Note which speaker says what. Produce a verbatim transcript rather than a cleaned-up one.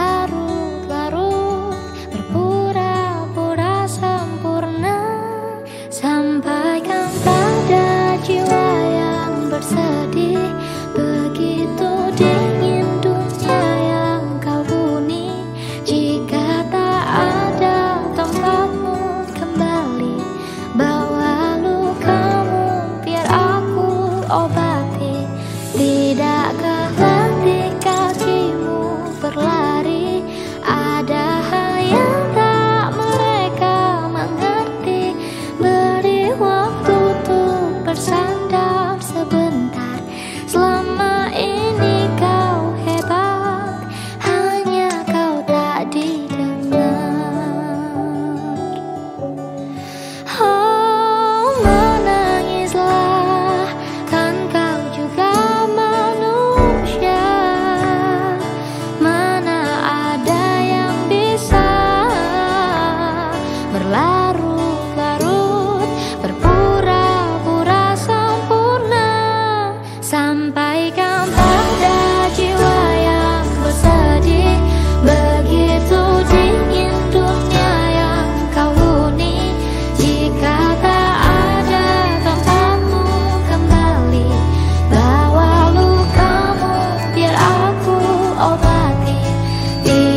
Speaker 1: berlarut-larut, berpura-pura sempurna. Sampaikan pada jiwa yang bersedih, begitu dingin dunia yang kau huni. Jika tak ada tempatmu kembali, bawa lukamu biar aku obati. Tidakkah letih kakimu berlari, ada hal yang tak mereka mengerti. Beri waktu untuk bersandar sebentar, selama ini kau hebat, hanya kau tak didengar. Oh, menangislah, kan kau juga manusia. Mana ada yang bisa berlarut-larut, berpura-pura sempurna. Sampaikan pada jiwa yang bersedih, begitu dingin dunia yang kau huni. Jika tak ada tempatmu kembali, bawa lukamu biar aku obati.